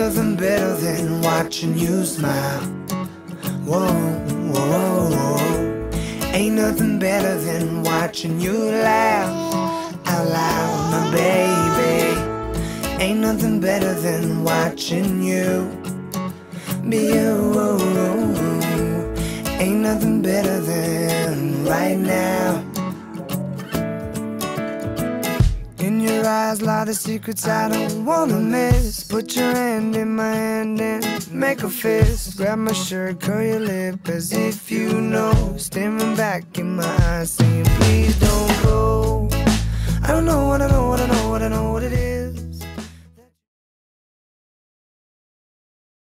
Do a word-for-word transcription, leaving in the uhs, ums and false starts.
nothing better than watching you smile. Whoa, whoa, whoa. Ain't nothing better than watching you laugh out loud, my baby. Ain't nothing better than watching you be you. Ain't nothing better than right now. In your eyes lie the secrets I don't wanna miss. Put your hand in my hand and make a fist. Grab my shirt, curl your lip as if you know. Staring back in my eyes saying please don't go. I don't know what I know, what I know, what I know what it is.